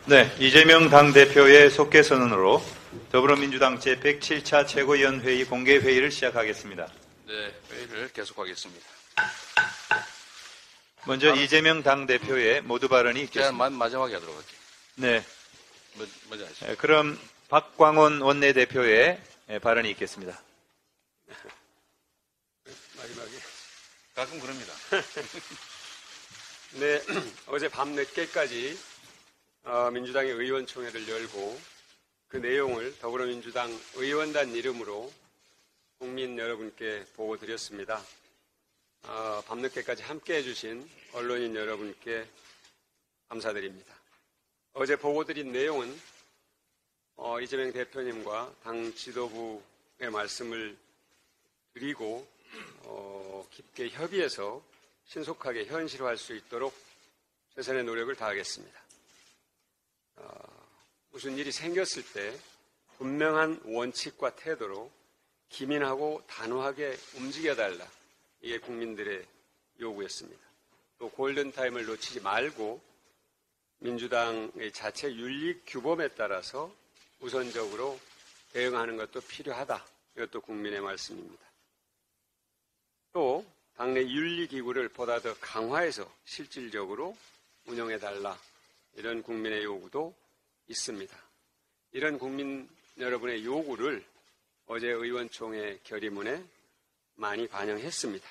네, 이재명 당대표의 속개 선언으로 더불어민주당 제107차 최고위원회의 공개회의를 시작하겠습니다. 네, 회의를 계속하겠습니다. 먼저 이재명 당대표의 모두 발언이 있겠습니다. 제가 마지막에 하도록 할게요. 네. 먼저 하시죠. 그럼 박광원 원내대표의 발언이 있겠습니다. 마지막에. 가끔 그럽니다. 네, 어제 밤늦게까지 민주당의 의원총회를 열고 그 내용을 더불어민주당 의원단 이름으로 국민 여러분께 보고 드렸습니다. 밤늦게까지 함께해 주신 언론인 여러분께 감사드립니다. 어제 보고 드린 내용은 이재명 대표님과 당 지도부의 말씀을 드리고 깊게 협의해서 신속하게 현실화할 수 있도록 최선의 노력을 다하겠습니다. 무슨 일이 생겼을 때 분명한 원칙과 태도로 기민하고 단호하게 움직여달라. 이게 국민들의 요구였습니다. 또 골든타임을 놓치지 말고 민주당의 자체 윤리 규범에 따라서 우선적으로 대응하는 것도 필요하다. 이것도 국민의 말씀입니다. 또 당내 윤리기구를 보다 더 강화해서 실질적으로 운영해달라. 이런 국민의 요구도 있습니다. 이런 국민 여러분의 요구를 어제 의원총회 결의문에 많이 반영했습니다.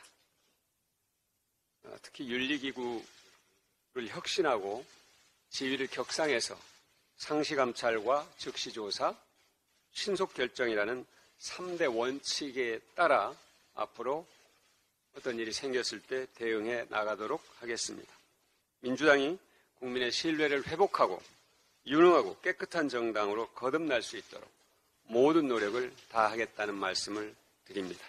특히 윤리기구를 혁신하고 지위를 격상해서 상시감찰과 즉시조사, 신속결정이라는 3대 원칙에 따라 앞으로 어떤 일이 생겼을 때 대응해 나가도록 하겠습니다. 민주당이 국민의 신뢰를 회복하고 유능하고 깨끗한 정당으로 거듭날 수 있도록 모든 노력을 다하겠다는 말씀을 드립니다.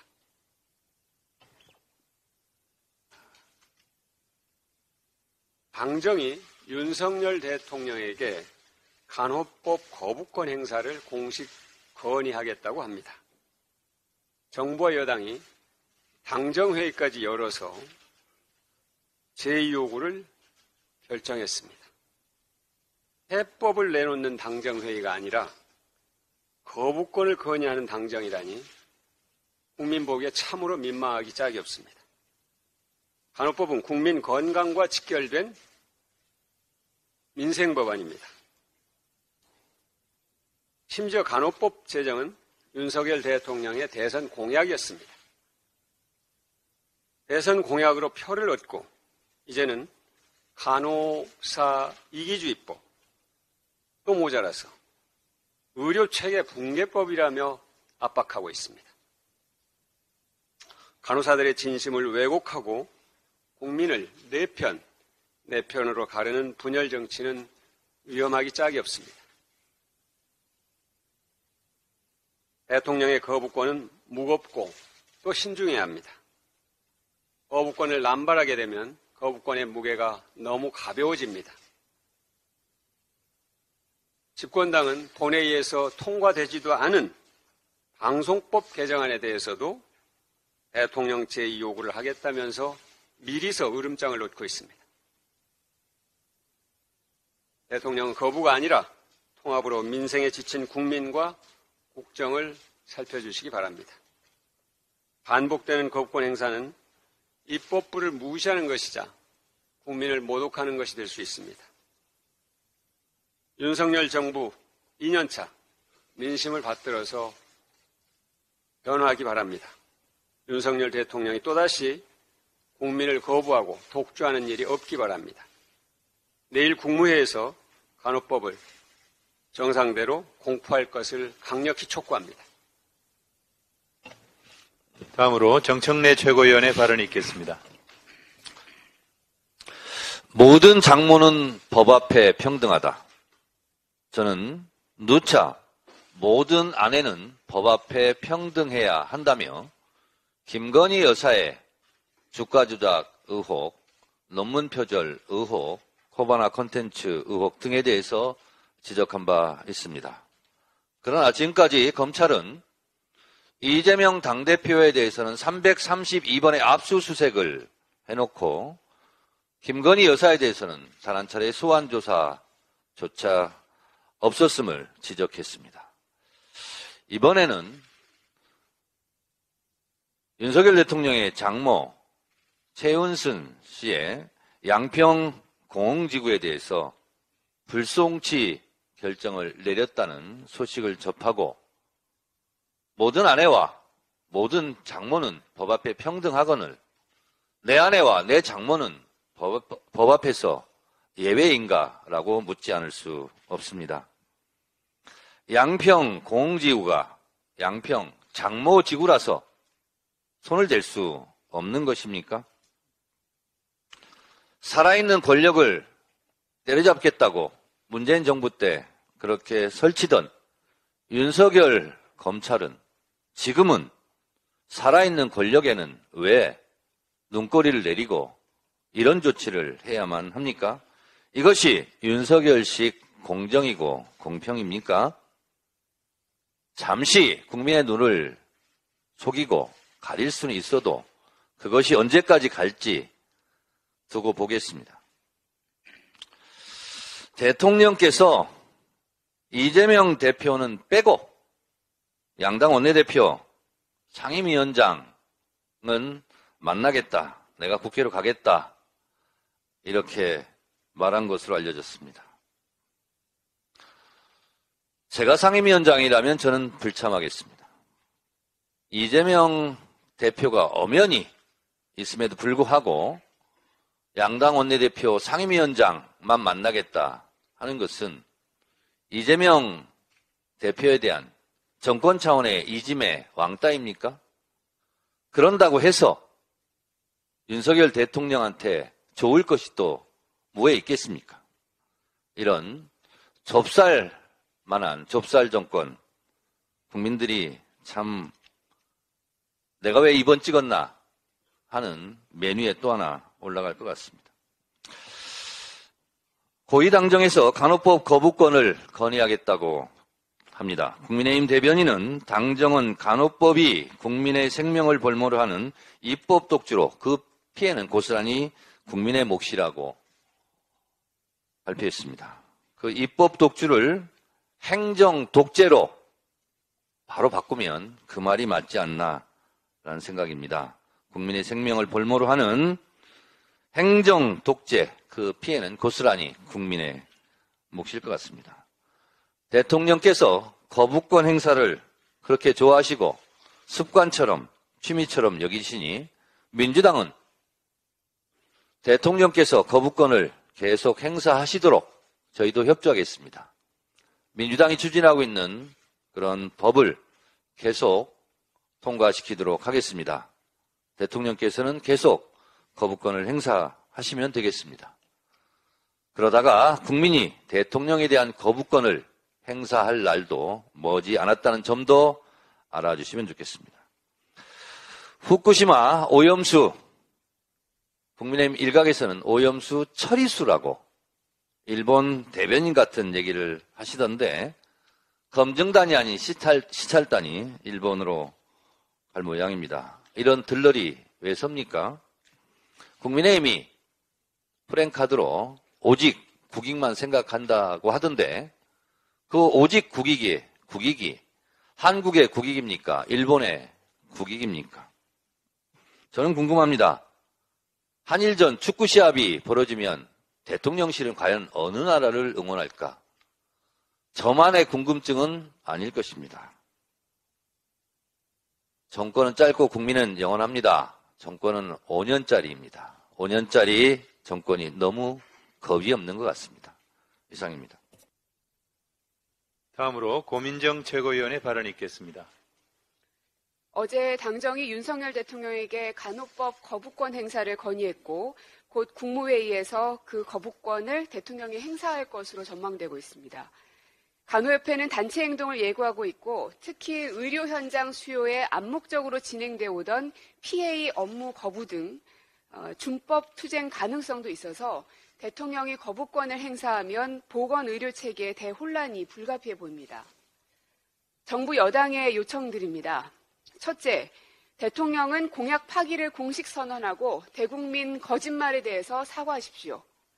당정이 윤석열 대통령에게 간호법 거부권 행사를 공식 건의하겠다고 합니다. 정부와 여당이 당정회의까지 열어서 제2요구를 결정했습니다. 해법을 내놓는 당정회의가 아니라 거부권을 건의하는 당정이라니 국민 보기에 참으로 민망하기 짝이 없습니다. 간호법은 국민 건강과 직결된 민생법안입니다. 심지어 간호법 제정은 윤석열 대통령의 대선 공약이었습니다. 대선 공약으로 표를 얻고 이제는 간호사 이기주의법 또 모자라서 의료체계 붕괴법이라며 압박하고 있습니다. 간호사들의 진심을 왜곡하고 국민을 내 편으로 가르는 분열 정치는 위험하기 짝이 없습니다. 대통령의 거부권은 무겁고 또 신중해야 합니다. 거부권을 남발하게 되면 거부권의 무게가 너무 가벼워집니다. 집권당은 본회의에서 통과되지도 않은 방송법 개정안에 대해서도 대통령 제2요구를 하겠다면서 미리서 으름장을 놓고 있습니다. 대통령은 거부가 아니라 통합으로 민생에 지친 국민과 국정을 살펴주시기 바랍니다. 반복되는 거부권 행사는 입법부를 무시하는 것이자 국민을 모독하는 것이 될 수 있습니다. 윤석열 정부 2년차 민심을 받들어서 변화하기 바랍니다. 윤석열 대통령이 또다시 국민을 거부하고 독주하는 일이 없기 바랍니다. 내일 국무회에서 간호법을 정상대로 공포할 것을 강력히 촉구합니다. 다음으로 정청래 최고위원의 발언이 있겠습니다. 모든 장모는 법 앞에 평등하다. 저는 누차 모든 아내는 법 앞에 평등해야 한다며 김건희 여사의 주가 조작 의혹, 논문 표절 의혹, 코바나 콘텐츠 의혹 등에 대해서 지적한 바 있습니다. 그러나 지금까지 검찰은 이재명 당대표에 대해서는 332번의 압수수색을 해놓고 김건희 여사에 대해서는 단 한 차례 소환조사 조차 없었음을 지적했습니다. 이번에는 윤석열 대통령의 장모 최은순 씨의 양평 공흥지구에 대해서 불송치 결정을 내렸다는 소식을 접하고 모든 아내와 모든 장모는 법 앞에 평등하거늘 내 아내와 내 장모는 법 앞에서 예외인가라고 묻지 않을 수 없습니다. 양평 공흥지구가 양평 장모지구라서 손을 댈 수 없는 것입니까? 살아있는 권력을 때려잡겠다고 문재인 정부 때 그렇게 설치던 윤석열 검찰은 지금은 살아있는 권력에는 왜 눈꼬리를 내리고 이런 조치를 해야만 합니까? 이것이 윤석열식 공정이고 공평입니까? 잠시 국민의 눈을 속이고 가릴 수는 있어도 그것이 언제까지 갈지 두고 보겠습니다. 대통령께서 이재명 대표는 빼고 양당 원내대표 상임위원장은 만나겠다. 내가 국회로 가겠다. 이렇게 말한 것으로 알려졌습니다. 제가 상임위원장이라면 저는 불참하겠습니다. 이재명 대표가 엄연히 있음에도 불구하고 양당 원내대표 상임위원장만 만나겠다 하는 것은 이재명 대표에 대한 정권 차원의 이짐의 왕따입니까? 그런다고 해서 윤석열 대통령한테 좋을 것이 또 뭐에 있겠습니까? 이런 좁쌀만한 좁쌀 정권, 국민들이 참 내가 왜 이번 찍었나 하는 메뉴에 또 하나 올라갈 것 같습니다. 고위당정에서 간호법 거부권을 건의하겠다고 합니다. 국민의힘 대변인은 당정은 간호법이 국민의 생명을 볼모로 하는 입법 독주로 그 피해는 고스란히 국민의 몫이라고 발표했습니다. 그 입법 독주를 행정 독재로 바로 바꾸면 그 말이 맞지 않나라는 생각입니다. 국민의 생명을 볼모로 하는 행정 독재, 그 피해는 고스란히 국민의 몫일 것 같습니다. 대통령께서 거부권 행사를 그렇게 좋아하시고 습관처럼 취미처럼 여기시니 민주당은 대통령께서 거부권을 계속 행사하시도록 저희도 협조하겠습니다. 민주당이 추진하고 있는 그런 법을 계속 통과시키도록 하겠습니다. 대통령께서는 계속 거부권을 행사하시면 되겠습니다. 그러다가 국민이 대통령에 대한 거부권을 행사할 날도 머지 않았다는 점도 알아주시면 좋겠습니다. 후쿠시마 오염수, 국민의힘 일각에서는 오염수 처리수라고 일본 대변인 같은 얘기를 하시던데 검증단이 아닌 시찰단이 일본으로 갈 모양입니다. 이런 들러리 왜 섭니까? 국민의힘이 프랜카드로 오직 국익만 생각한다고 하던데 그 오직 국익이 한국의 국익입니까? 일본의 국익입니까? 저는 궁금합니다. 한일전 축구 시합이 벌어지면 대통령실은 과연 어느 나라를 응원할까? 저만의 궁금증은 아닐 것입니다. 정권은 짧고 국민은 영원합니다. 정권은 5년짜리입니다. 5년짜리 정권이 너무 겁이 없는 것 같습니다. 이상입니다. 다음으로 고민정 최고위원의 발언이 있겠습니다. 어제 당정이 윤석열 대통령에게 간호법 거부권 행사를 건의했고 곧 국무회의에서 그 거부권을 대통령이 행사할 것으로 전망되고 있습니다. 간호협회는 단체 행동을 예고하고 있고 특히 의료 현장 수요에 암묵적으로 진행되어 오던 PA 업무 거부 등 준법 투쟁 가능성도 있어서 대통령이 거부권을 행사하면 보건의료체계의 대혼란이 불가피해 보입니다. 정부 여당에 요청드립니다. 첫째, 대통령은 공약 파기를 공식 선언하고 대국민 거짓말에 대해서 사과하십시오.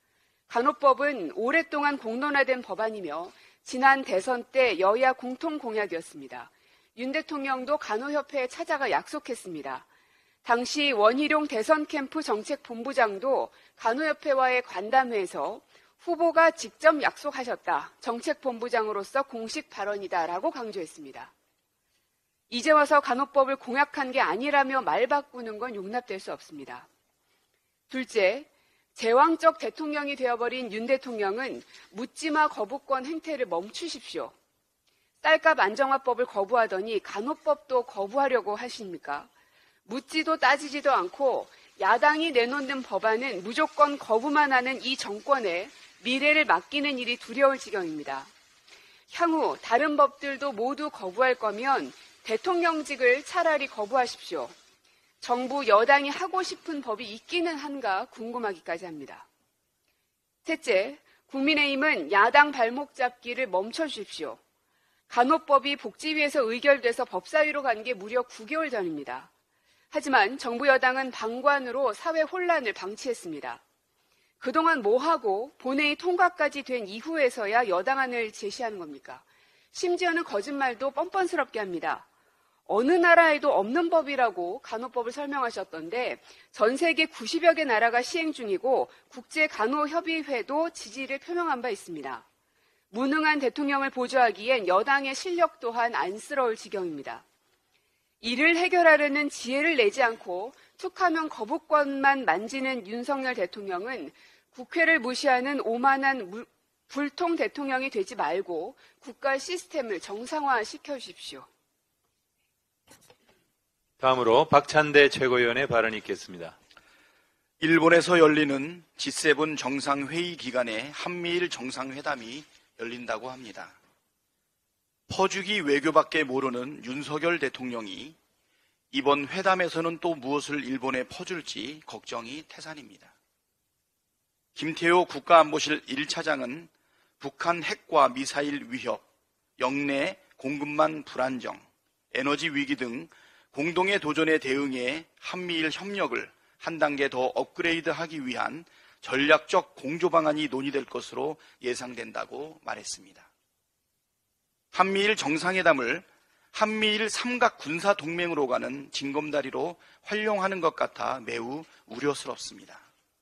간호법은 오랫동안 공론화된 법안이며 지난 대선 때 여야 공통 공약이었습니다. 윤 대통령도 간호협회에 찾아가 약속했습니다. 당시 원희룡 대선 캠프 정책본부장도 간호협회와의 간담회에서 후보가 직접 약속하셨다. 정책본부장으로서 공식 발언이다라고 강조했습니다. 이제 와서 간호법을 공약한 게 아니라며 말 바꾸는 건 용납될 수 없습니다. 둘째, 제왕적 대통령이 되어버린 윤 대통령은 묻지마 거부권 행태를 멈추십시오. 쌀값 안정화법을 거부하더니 간호법도 거부하려고 하십니까? 묻지도 따지지도 않고 야당이 내놓는 법안은 무조건 거부만 하는 이 정권에 미래를 맡기는 일이 두려울 지경입니다. 향후 다른 법들도 모두 거부할 거면 대통령직을 차라리 거부하십시오. 정부 여당이 하고 싶은 법이 있기는 한가 궁금하기까지 합니다. 셋째, 국민의힘은 야당 발목 잡기를 멈춰주십시오. 간호법이 복지위에서 의결돼서 법사위로 간 게 무려 9개월 전입니다. 하지만 정부 여당은 방관으로 사회 혼란을 방치했습니다. 그동안 뭐하고 본회의 통과까지 된 이후에서야 여당안을 제시하는 겁니까? 심지어는 거짓말도 뻔뻔스럽게 합니다. 어느 나라에도 없는 법이라고 간호법을 설명하셨던데 전 세계 90여 개 나라가 시행 중이고 국제간호협의회도 지지를 표명한 바 있습니다. 무능한 대통령을 보조하기엔 여당의 실력 또한 안쓰러울 지경입니다. 이를 해결하려는 지혜를 내지 않고 툭하면 거부권만 만지는 윤석열 대통령은 국회를 무시하는 오만한 불통 대통령이 되지 말고 국가 시스템을 정상화시켜 주십시오. 다음으로 박찬대 최고위원의 발언이 있겠습니다. 일본에서 열리는 G7 정상회의 기간에 한미일 정상회담이 열린다고 합니다. 퍼주기 외교밖에 모르는 윤석열 대통령이 이번 회담에서는 또 무엇을 일본에 퍼줄지 걱정이 태산입니다. 김태호 국가안보실 1차장은 북한 핵과 미사일 위협, 영내 공급망 불안정, 에너지 위기 등 공동의 도전에 대응해 한미일 협력을 한 단계 더 업그레이드하기 위한 전략적 공조 방안이 논의될 것으로 예상된다고 말했습니다. 한미일 정상회담을 한미일 삼각 군사 동맹으로 가는 징검다리로 활용하는 것 같아 매우 우려스럽습니다.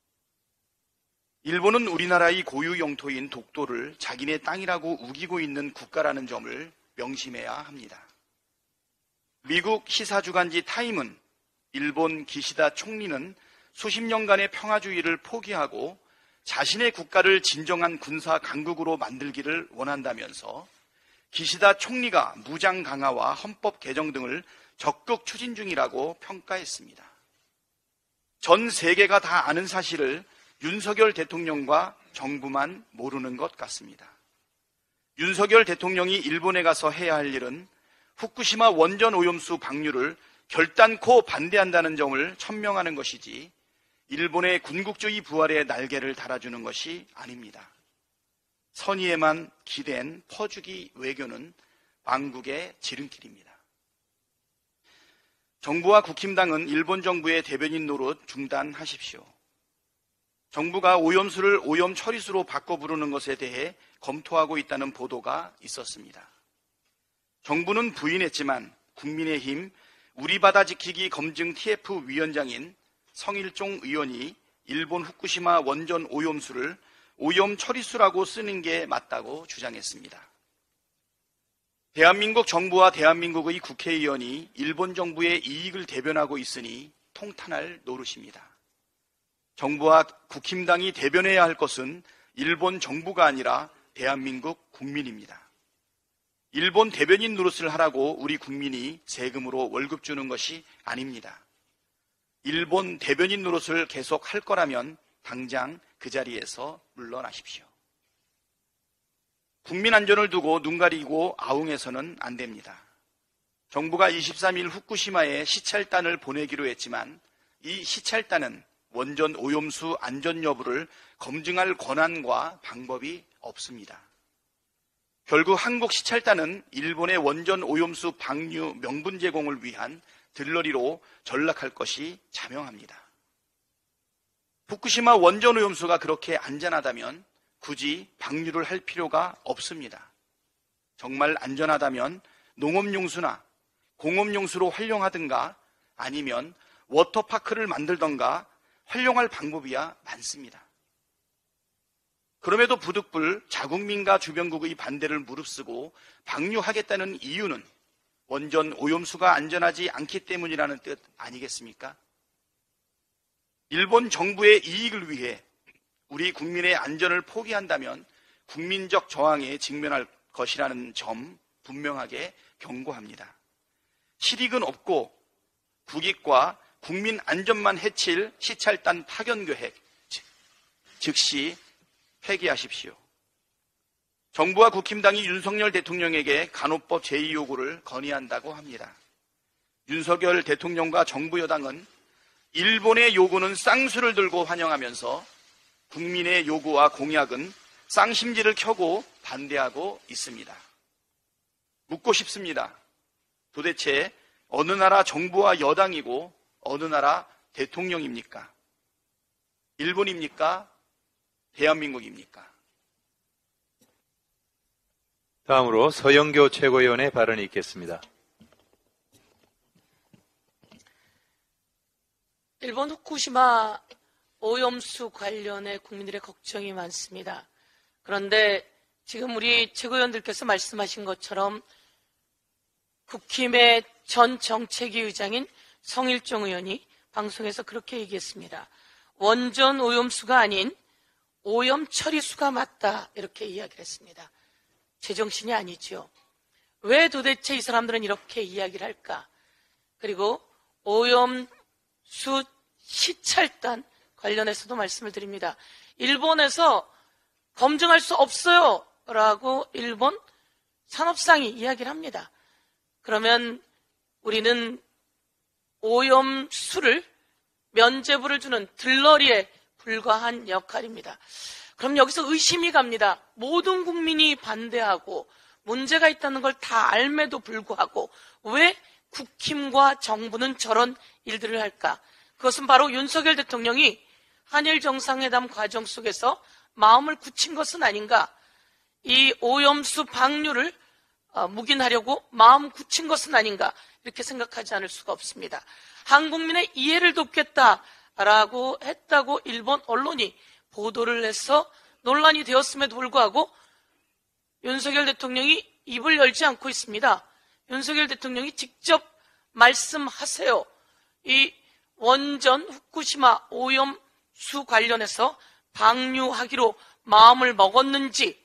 일본은 우리나라의 고유 영토인 독도를 자기네 땅이라고 우기고 있는 국가라는 점을 명심해야 합니다. 미국 시사주간지 타임은 일본 기시다 총리는 수십 년간의 평화주의를 포기하고 자신의 국가를 진정한 군사 강국으로 만들기를 원한다면서 기시다 총리가 무장 강화와 헌법 개정 등을 적극 추진 중이라고 평가했습니다. 전 세계가 다 아는 사실을 윤석열 대통령과 정부만 모르는 것 같습니다. 윤석열 대통령이 일본에 가서 해야 할 일은 후쿠시마 원전 오염수 방류를 결단코 반대한다는 점을 천명하는 것이지 일본의 군국주의 부활의 날개를 달아주는 것이 아닙니다. 선의에만 기댄 퍼주기 외교는 망국의 지름길입니다. 정부와 국힘당은 일본 정부의 대변인 노릇 중단하십시오. 정부가 오염수를 오염 처리수로 바꿔 부르는 것에 대해 검토하고 있다는 보도가 있었습니다. 정부는 부인했지만 국민의힘 우리 바다 지키기 검증 TF 위원장인 성일종 의원이 일본 후쿠시마 원전 오염수를 오염 처리수라고 쓰는 게 맞다고 주장했습니다. 대한민국 정부와 대한민국의 국회의원이 일본 정부의 이익을 대변하고 있으니 통탄할 노릇입니다. 정부와 국힘당이 대변해야 할 것은 일본 정부가 아니라 대한민국 국민입니다. 일본 대변인 노릇을 하라고 우리 국민이 세금으로 월급 주는 것이 아닙니다. 일본 대변인 노릇을 계속 할 거라면 당장 그 자리에서 물러나십시오. 국민 안전을 두고 눈 가리고 아웅해서는 안 됩니다. 정부가 23일 후쿠시마에 시찰단을 보내기로 했지만 이 시찰단은 원전 오염수 안전 여부를 검증할 권한과 방법이 없습니다. 결국 한국 시찰단은 일본의 원전 오염수 방류 명분 제공을 위한 들러리로 전락할 것이 자명합니다. 후쿠시마 원전 오염수가 그렇게 안전하다면 굳이 방류를 할 필요가 없습니다. 정말 안전하다면 농업용수나 공업용수로 활용하든가 아니면 워터파크를 만들던가 활용할 방법이야 많습니다. 그럼에도 부득불 자국민과 주변국의 반대를 무릅쓰고 방류하겠다는 이유는 원전 오염수가 안전하지 않기 때문이라는 뜻 아니겠습니까? 일본 정부의 이익을 위해 우리 국민의 안전을 포기한다면 국민적 저항에 직면할 것이라는 점 분명하게 경고합니다. 실익은 없고 국익과 국민 안전만 해칠 시찰단 파견 계획 즉시 폐기하십시오. 정부와 국힘당이 윤석열 대통령에게 간호법 제2요구를 건의한다고 합니다. 윤석열 대통령과 정부 여당은 일본의 요구는 쌍수를 들고 환영하면서 국민의 요구와 공약은 쌍심지를 켜고 반대하고 있습니다. 묻고 싶습니다. 도대체 어느 나라 정부와 여당이고 어느 나라 대통령입니까? 일본입니까? 대한민국입니까? 다음으로 서영교 최고위원의 발언이 있겠습니다. 일본 후쿠시마 오염수 관련해 국민들의 걱정이 많습니다. 그런데 지금 우리 최고위원들께서 말씀하신 것처럼 국힘의 전 정책위 의장인 성일종 의원이 방송에서 그렇게 얘기했습니다. 원전 오염수가 아닌 오염 처리수가 맞다 이렇게 이야기를 했습니다. 제정신이 아니죠. 왜 도대체 이 사람들은 이렇게 이야기를 할까? 그리고 오염수 시찰단 관련해서도 말씀을 드립니다. 일본에서 검증할 수 없어요 라고 일본 산업상이 이야기를 합니다. 그러면 우리는 오염수를 면죄부를 주는 들러리에 불과한 역할입니다. 그럼 여기서 의심이 갑니다. 모든 국민이 반대하고 문제가 있다는 걸 다 알매도 불구하고 왜 국힘과 정부는 저런 일들을 할까? 그것은 바로 윤석열 대통령이 한일 정상회담 과정 속에서 마음을 굳힌 것은 아닌가? 이 오염수 방류를 묵인하려고 마음 굳힌 것은 아닌가? 이렇게 생각하지 않을 수가 없습니다. 한국민의 이해를 돕겠다라고 했다고 일본 언론이 보도를 해서 논란이 되었음에도 불구하고 윤석열 대통령이 입을 열지 않고 있습니다. 윤석열 대통령이 직접 말씀하세요. 이 원전 후쿠시마 오염수 관련해서 방류하기로 마음을 먹었는지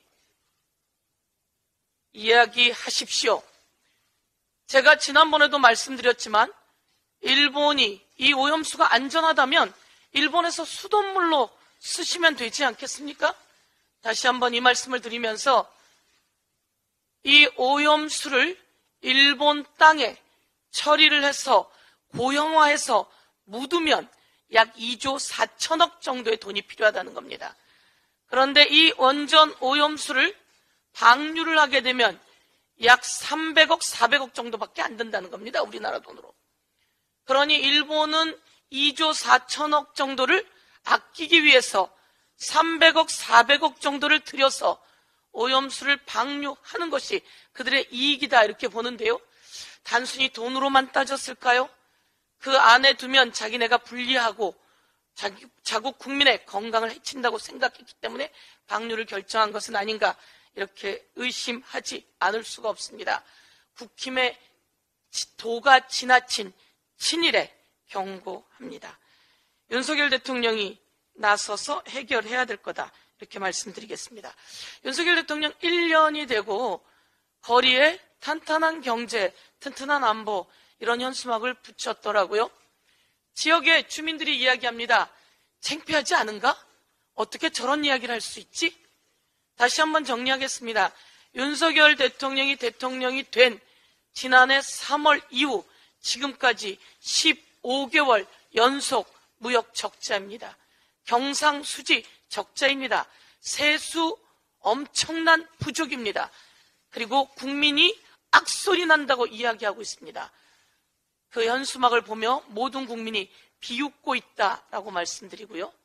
이야기하십시오. 제가 지난번에도 말씀드렸지만 일본이 이 오염수가 안전하다면 일본에서 수돗물로 쓰시면 되지 않겠습니까? 다시 한번 이 말씀을 드리면서 이 오염수를 일본 땅에 처리를 해서 고형화해서 묻으면 약 2조 4천억 정도의 돈이 필요하다는 겁니다. 그런데 이 원전 오염수를 방류를 하게 되면 약 300억, 400억 정도밖에 안 된다는 겁니다. 우리나라 돈으로. 그러니 일본은 2조 4천억 정도를 아끼기 위해서 300억, 400억 정도를 들여서 오염수를 방류하는 것이 그들의 이익이다 이렇게 보는데요. 단순히 돈으로만 따졌을까요? 그 안에 두면 자기네가 불리하고 자국 국민의 건강을 해친다고 생각했기 때문에 방류를 결정한 것은 아닌가 이렇게 의심하지 않을 수가 없습니다. 국힘의 도가 지나친 친일에 경고합니다. 윤석열 대통령이 나서서 해결해야 될 거다 이렇게 말씀드리겠습니다. 윤석열 대통령 1년이 되고 거리에 탄탄한 경제, 튼튼한 안보 이런 현수막을 붙였더라고요. 지역의 주민들이 이야기합니다. 창피하지 않은가? 어떻게 저런 이야기를 할 수 있지? 다시 한번 정리하겠습니다. 윤석열 대통령이 된 지난해 3월 이후 지금까지 15개월 연속 무역 적자입니다. 경상수지 적자입니다. 세수 엄청난 부족입니다. 그리고 국민이 악소리 난다고 이야기하고 있습니다. 그 현수막을 보며 모든 국민이 비웃고 있다라고 말씀드리고요.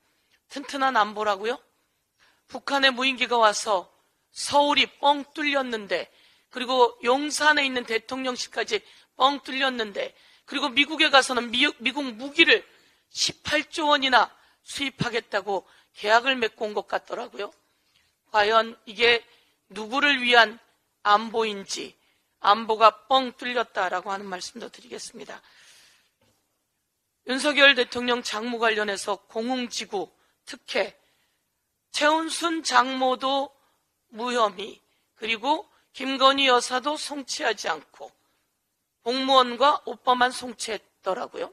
튼튼한 안보라고요? 북한의 무인기가 와서 서울이 뻥 뚫렸는데, 그리고 용산에 있는 대통령실까지 뻥 뚫렸는데, 그리고 미국에 가서는 미국 무기를 18조 원이나 수입하겠다고 계약을 맺고 온 것 같더라고요. 과연 이게 누구를 위한 안보인지, 안보가 뻥 뚫렸다라고 하는 말씀도 드리겠습니다. 윤석열 대통령 장모 관련해서 공흥지구 특혜, 최은순 장모도 무혐의, 그리고 김건희 여사도 송치하지 않고 공무원과 오빠만 송치했더라고요.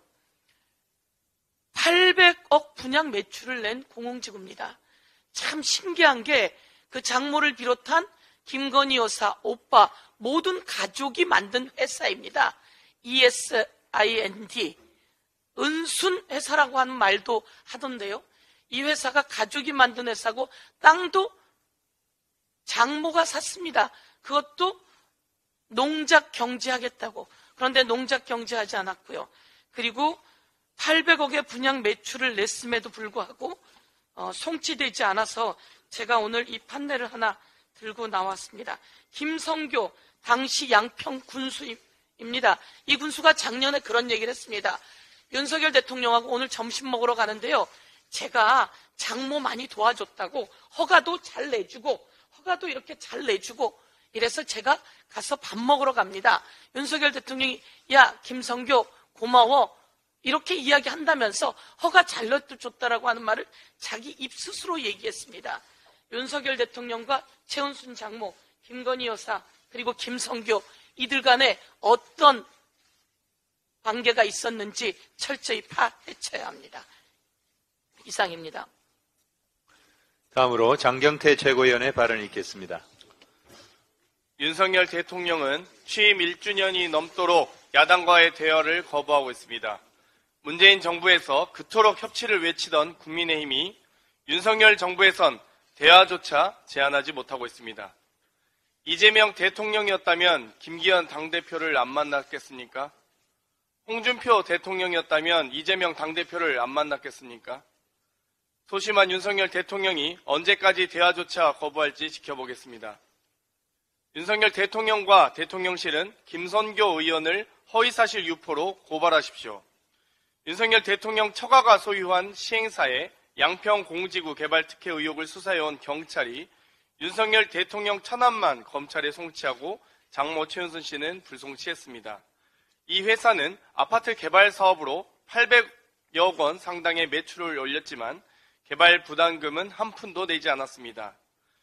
800억 분양 매출을 낸 공흥지구입니다. 참 신기한 게 그 장모를 비롯한 김건희 여사, 오빠 모든 가족이 만든 회사입니다. ESIND, 은순 회사라고 하는 말도 하던데요. 이 회사가 가족이 만든 회사고 땅도 장모가 샀습니다. 그것도 농작 경제하겠다고. 그런데 농작 경제하지 않았고요. 그리고 800억의 분양 매출을 냈음에도 불구하고 송치되지 않아서 제가 오늘 이 판례를 하나 들고 나왔습니다. 김성교 당시 양평 군수입니다. 이 군수가 작년에 그런 얘기를 했습니다. 윤석열 대통령하고 오늘 점심 먹으러 가는데요. 제가 장모 많이 도와줬다고 허가도 잘 내주고 허가도 이렇게 잘 내주고 이래서 제가 가서 밥 먹으러 갑니다. 윤석열 대통령이 야 김성교 고마워 이렇게 이야기한다면서 허가 잘 내줬다라고 하는 말을 자기 입 스스로 얘기했습니다. 윤석열 대통령과 최은순 장모, 김건희 여사 그리고 김성교 이들 간에 어떤 관계가 있었는지 철저히 파헤쳐야 합니다. 이상입니다. 다음으로 장경태 최고위원의 발언이 있겠습니다. 윤석열 대통령은 취임 1주년이 넘도록 야당과의 대화를 거부하고 있습니다. 문재인 정부에서 그토록 협치를 외치던 국민의힘이 윤석열 정부에선 대화조차 제안하지 못하고 있습니다. 이재명 대통령이었다면 김기현 당대표를 안 만났겠습니까? 홍준표 대통령이었다면 이재명 당대표를 안 만났겠습니까? 소심한 윤석열 대통령이 언제까지 대화조차 거부할지 지켜보겠습니다. 윤석열 대통령과 대통령실은 김선교 의원을 허위사실 유포로 고발하십시오. 윤석열 대통령 처가가 소유한 시행사의 양평 공지구 개발 특혜 의혹을 수사해온 경찰이 윤석열 대통령 천안만 검찰에 송치하고 장모 최은순 씨는 불송치했습니다. 이 회사는 아파트 개발 사업으로 800여 원 상당의 매출을 올렸지만 개발 부담금은 한 푼도 내지 않았습니다.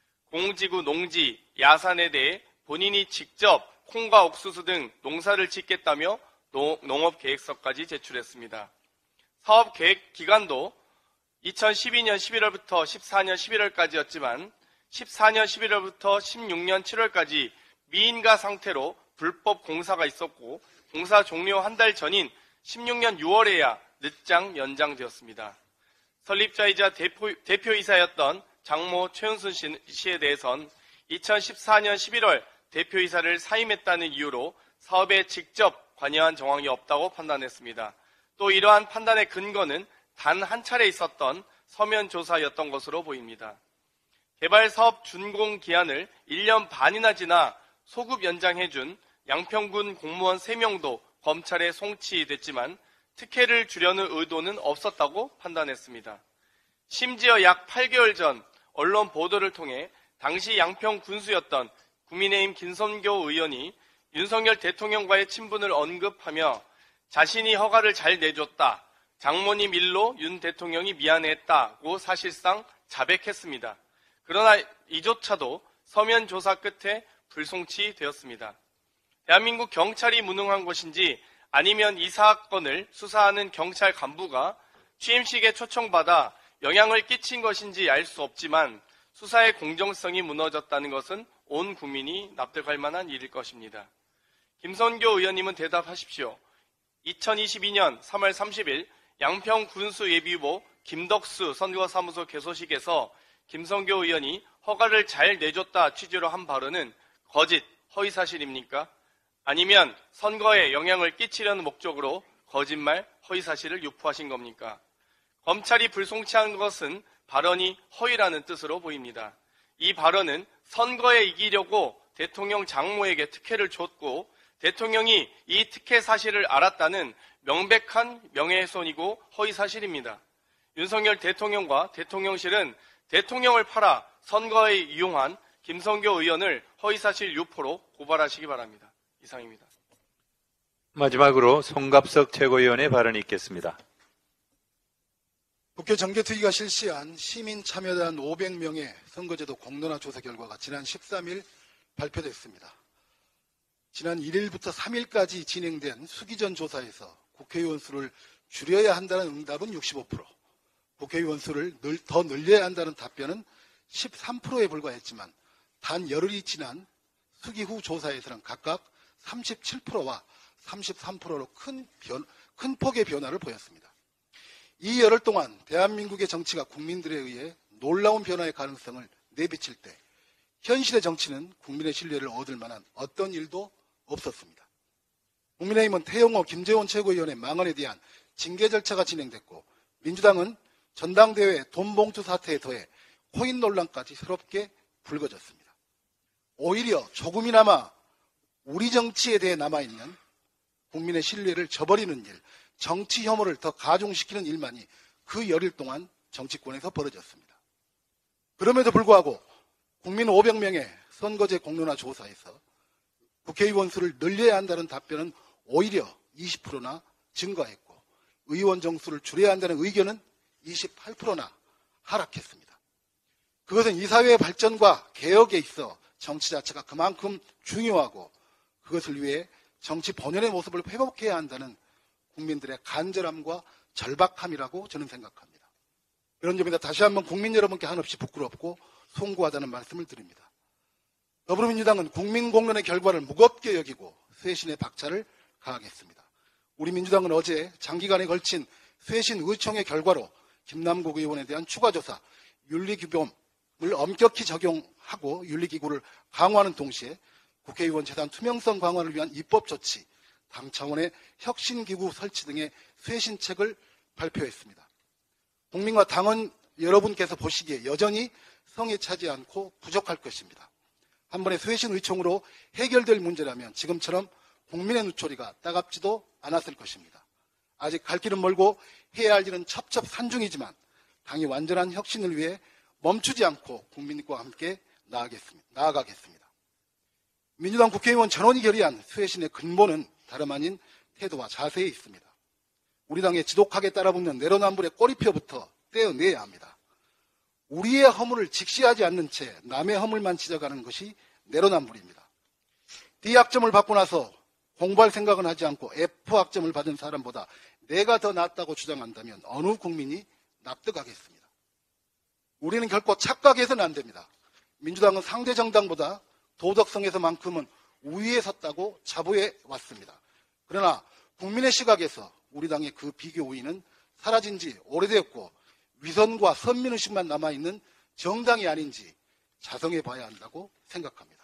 공지구 농지, 야산에 대해 본인이 직접 콩과 옥수수 등 농사를 짓겠다며 농업계획서까지 제출했습니다. 사업계획 기간도 2012년 11월부터 14년 11월까지였지만 14년 11월부터 16년 7월까지 미인가 상태로 불법 공사가 있었고 공사 종료 한 달 전인 16년 6월에야 늦장 연장되었습니다. 설립자이자 대표이사였던 장모 최은순 씨에 대해선 2014년 11월 대표이사를 사임했다는 이유로 사업에 직접 관여한 정황이 없다고 판단했습니다. 또 이러한 판단의 근거는 단 한 차례 있었던 서면 조사였던 것으로 보입니다. 개발 사업 준공 기한을 1년 반이나 지나 소급 연장해준 양평군 공무원 3명도 검찰에 송치됐지만 특혜를 주려는 의도는 없었다고 판단했습니다. 심지어 약 8개월 전 언론 보도를 통해 당시 양평 군수였던 국민의힘 김선교 의원이 윤석열 대통령과의 친분을 언급하며 자신이 허가를 잘 내줬다. 장모님 일로 윤 대통령이 미안했다고 사실상 자백했습니다. 그러나 이조차도 서면 조사 끝에 불송치되었습니다. 대한민국 경찰이 무능한 것인지 아니면 이 사건을 수사하는 경찰 간부가 취임식에 초청받아 영향을 끼친 것인지 알 수 없지만 수사의 공정성이 무너졌다는 것은 온 국민이 납득할 만한 일일 것입니다. 김선교 의원님은 대답하십시오. 2022년 3월 30일 양평 군수 예비후보 김덕수 선거사무소 개소식에서 김선교 의원이 허가를 잘 내줬다 취지로 한 발언은 거짓, 허위사실입니까? 아니면 선거에 영향을 끼치려는 목적으로 거짓말, 허위사실을 유포하신 겁니까? 검찰이 불송치한 것은 발언이 허위라는 뜻으로 보입니다. 이 발언은 선거에 이기려고 대통령 장모에게 특혜를 줬고 대통령이 이 특혜 사실을 알았다는 명백한 명예훼손이고 허위 사실입니다. 윤석열 대통령과 대통령실은 대통령을 팔아 선거에 이용한 김성교 의원을 허위사실 유포로 고발하시기 바랍니다. 이상입니다. 마지막으로 송갑석 최고위원의 발언이 있겠습니다. 국회 정개특위가 실시한 시민참여단 500명의 선거제도 공론화 조사 결과가 지난 13일 발표됐습니다. 지난 1일부터 3일까지 진행된 수기전 조사에서 국회의원 수를 줄여야 한다는 응답은 65%, 국회의원 수를 더 늘려야 한다는 답변은 13%에 불과했지만 단 열흘이 지난 수기 후 조사에서는 각각 37%와 33%로 큰 폭의 변화를 보였습니다. 이 열흘 동안 대한민국의 정치가 국민들에 의해 놀라운 변화의 가능성을 내비칠 때 현실의 정치는 국민의 신뢰를 얻을 만한 어떤 일도 없었습니다. 국민의힘은 태영호, 김재원 최고위원의 망언에 대한 징계 절차가 진행됐고 민주당은 전당대회 돈봉투 사태에 더해 코인 논란까지 새롭게 불거졌습니다. 오히려 조금이나마 우리 정치에 대해 남아있는 국민의 신뢰를 저버리는 일, 정치 혐오를 더 가중시키는 일만이 그 열흘 동안 정치권에서 벌어졌습니다. 그럼에도 불구하고 국민 500명의 선거제 공론화 조사에서 국회의원 수를 늘려야 한다는 답변은 오히려 20%나 증가했고 의원 정수를 줄여야 한다는 의견은 28%나 하락했습니다. 그것은 이 사회의 발전과 개혁에 있어 정치 자체가 그만큼 중요하고 그것을 위해 정치 본연의 모습을 회복해야 한다는 국민들의 간절함과 절박함이라고 저는 생각합니다. 그런 점에서 다시 한번 국민 여러분께 한없이 부끄럽고 송구하다는 말씀을 드립니다. 더불어민주당은 국민공론의 결과를 무겁게 여기고 쇄신의 박차를 가하겠습니다. 우리 민주당은 어제 장기간에 걸친 쇄신 의총의 결과로 김남국 의원에 대한 추가조사, 윤리규범을 엄격히 적용하고 윤리기구를 강화하는 동시에 국회의원 재산 투명성 강화를 위한 입법조치, 당 차원의 혁신기구 설치 등의 쇄신책을 발표했습니다. 국민과 당원 여러분께서 보시기에 여전히 성에 차지 않고 부족할 것입니다. 한 번의 쇄신 의총으로 해결될 문제라면 지금처럼 국민의 누초리가 따갑지도 않았을 것입니다. 아직 갈 길은 멀고 해야 할 일은 첩첩산중이지만 당이 완전한 혁신을 위해 멈추지 않고 국민과 함께 나아가겠습니다. 민주당 국회의원 전원이 결의한 쇄신의 근본은 다름 아닌 태도와 자세에 있습니다. 우리 당의 지독하게 따라붙는 내로남불의 꼬리표부터 떼어내야 합니다. 우리의 허물을 직시하지 않는 채 남의 허물만 지적하는 것이 내로남불입니다. D학점을 받고 나서 공부할 생각은 하지 않고 F학점을 받은 사람보다 내가 더 낫다고 주장한다면 어느 국민이 납득하겠습니다. 우리는 결코 착각해서는 안 됩니다. 민주당은 상대 정당보다 도덕성에서만큼은 우위에 섰다고 자부해 왔습니다. 그러나 국민의 시각에서 우리 당의 그 비교 우위는 사라진 지 오래되었고 위선과 선민의식만 남아있는 정당이 아닌지 자성해 봐야 한다고 생각합니다.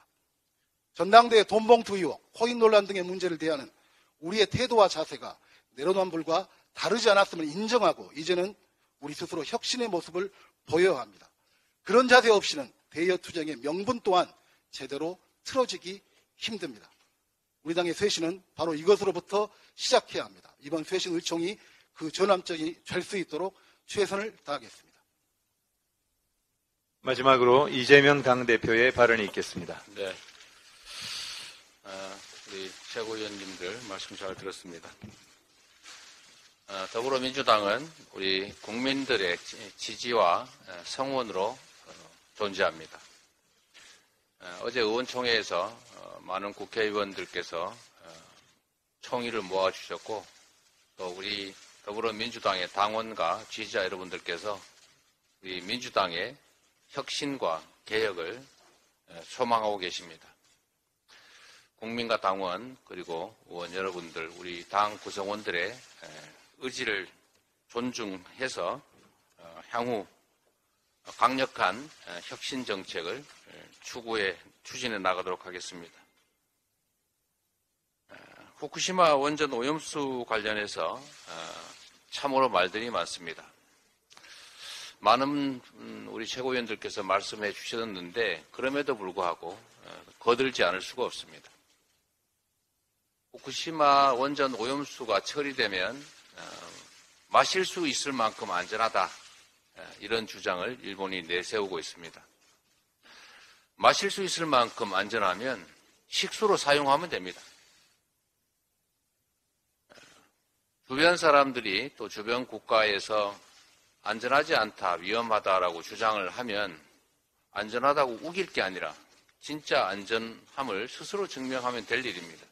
전당대회 돈봉투 의혹, 코인 논란 등의 문제를 대하는 우리의 태도와 자세가 내로남불과 다르지 않았음을 인정하고 이제는 우리 스스로 혁신의 모습을 보여야 합니다. 그런 자세 없이는 대여투쟁의 명분 또한 제대로 틀어지기 힘듭니다. 우리 당의 쇄신은 바로 이것으로부터 시작해야 합니다. 이번 쇄신 의총이 그 전환점이 될 수 있도록 최선을 다하겠습니다. 마지막으로 이재명 당대표의 발언이 있겠습니다. 네. 우리 최고위원님들 말씀 잘 들었습니다. 더불어민주당은 우리 국민들의 지지와 성원으로 존재합니다. 어제 의원총회에서 많은 국회의원들께서 총의를 모아주셨고 또 우리 더불어민주당의 당원과 지지자 여러분들께서 우리 민주당의 혁신과 개혁을 소망하고 계십니다. 국민과 당원 그리고 의원 여러분들 우리 당 구성원들의 의지를 존중해서 향후 강력한 혁신 정책을 추진해 나가도록 하겠습니다. 후쿠시마 원전 오염수 관련해서 참으로 말들이 많습니다. 많은 우리 최고위원들께서 말씀해 주셨는데 그럼에도 불구하고 거들지 않을 수가 없습니다. 후쿠시마 원전 오염수가 처리되면 마실 수 있을 만큼 안전하다, 이런 주장을 일본이 내세우고 있습니다. 마실 수 있을 만큼 안전하면 식수로 사용하면 됩니다. 주변 사람들이 또 주변 국가에서 안전하지 않다, 위험하다라고 주장을 하면 안전하다고 우길 게 아니라 진짜 안전함을 스스로 증명하면 될 일입니다.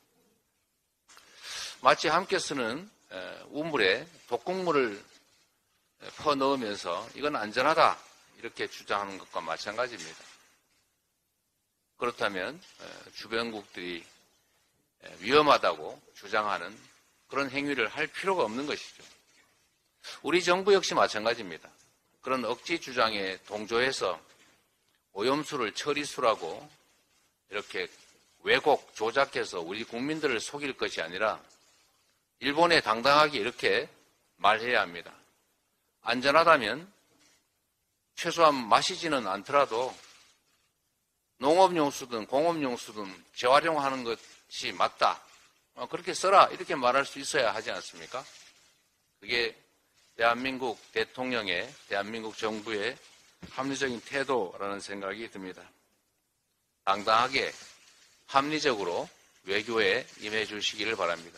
마치 함께 쓰는 우물에 독극물을 퍼넣으면서 이건 안전하다 이렇게 주장하는 것과 마찬가지입니다. 그렇다면 주변국들이 위험하다고 주장하는 그런 행위를 할 필요가 없는 것이죠. 우리 정부 역시 마찬가지입니다. 그런 억지 주장에 동조해서 오염수를 처리수라고 이렇게 왜곡, 조작해서 우리 국민들을 속일 것이 아니라 일본에 당당하게 이렇게 말해야 합니다. 안전하다면 최소한 마시지는 않더라도 농업용수든 공업용수든 재활용하는 것이 맞다. 그렇게 써라. 이렇게 말할 수 있어야 하지 않습니까? 그게 대한민국 대통령의, 대한민국 정부의 합리적인 태도라는 생각이 듭니다. 당당하게 합리적으로 외교에 임해 주시기를 바랍니다.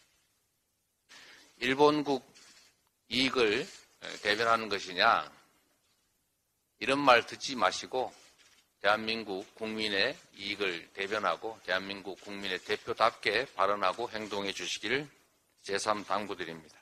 일본국 이익을 대변하는 것이냐, 이런 말 듣지 마시고 대한민국 국민의 이익을 대변하고 대한민국 국민의 대표답게 발언하고 행동해 주시기를 제3 당부드립니다.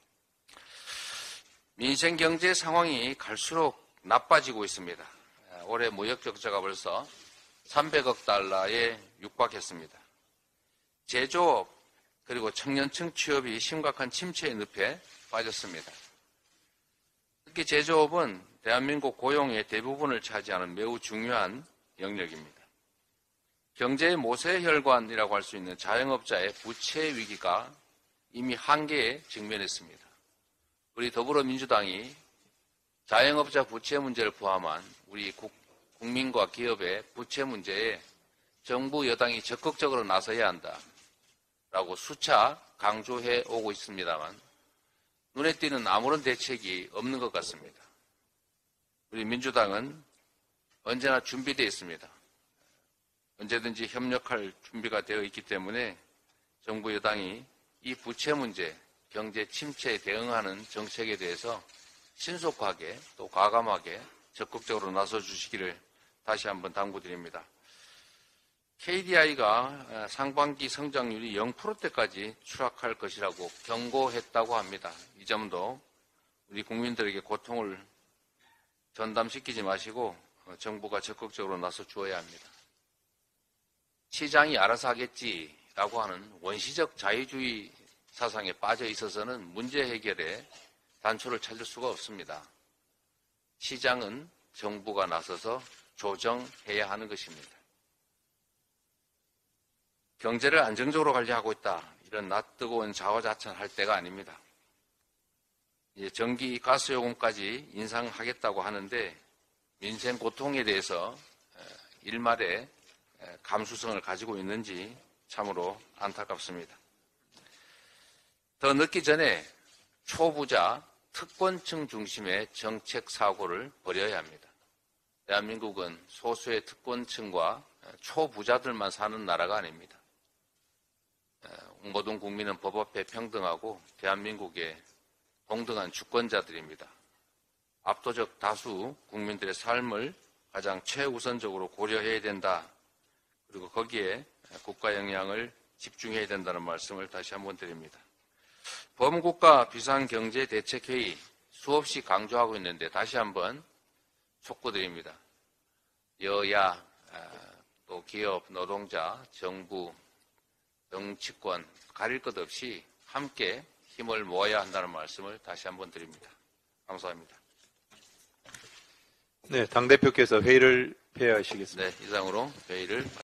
민생 경제 상황이 갈수록 나빠지고 있습니다. 올해 무역 적자가 벌써 300억 달러에 육박했습니다. 제조업 그리고 청년층 취업이 심각한 침체의 늪에 빠졌습니다. 특히 제조업은 대한민국 고용의 대부분을 차지하는 매우 중요한 영역입니다. 경제의 모세혈관이라고 할 수 있는 자영업자의 부채 위기가 이미 한계에 직면했습니다. 우리 더불어민주당이 자영업자 부채 문제를 포함한 우리 국민과 기업의 부채 문제에 정부 여당이 적극적으로 나서야 한다라고 수차 강조해 오고 있습니다만 눈에 띄는 아무런 대책이 없는 것 같습니다. 우리 민주당은 언제나 준비되어 있습니다. 언제든지 협력할 준비가 되어 있기 때문에 정부 여당이 이 부채 문제, 경제 침체에 대응하는 정책에 대해서 신속하게 또 과감하게 적극적으로 나서 주시기를 다시 한번 당부드립니다. KDI가 상반기 성장률이 0%대까지 추락할 것이라고 경고했다고 합니다. 이 점도 우리 국민들에게 고통을 전담시키지 마시고 정부가 적극적으로 나서 주어야 합니다. 시장이 알아서 하겠지라고 하는 원시적 자유주의 사상에 빠져 있어서는 문제 해결에 단초를 찾을 수가 없습니다. 시장은 정부가 나서서 조정해야 하는 것입니다. 경제를 안정적으로 관리하고 있다. 이런 낯뜨거운 자화자찬할 때가 아닙니다. 이제 전기, 가스 요금까지 인상하겠다고 하는데 민생 고통에 대해서 일말의 감수성을 가지고 있는지 참으로 안타깝습니다. 더 늦기 전에 초부자, 특권층 중심의 정책 사고를 버려야 합니다. 대한민국은 소수의 특권층과 초부자들만 사는 나라가 아닙니다. 모든 국민은 법 앞에 평등하고 대한민국의 동등한 주권자들입니다. 압도적 다수 국민들의 삶을 가장 최우선적으로 고려해야 된다. 그리고 거기에 국가 역량을 집중해야 된다는 말씀을 다시 한번 드립니다. 범국가 비상경제대책회의 수없이 강조하고 있는데 다시 한번 촉구드립니다. 여야, 또 기업, 노동자, 정부, 정치권 가릴 것 없이 함께 힘을 모아야 한다는 말씀을 다시 한번 드립니다. 감사합니다. 네, 당대표께서 회의를 폐하시겠습니다. 네, 이상으로 회의를 마치겠습니다.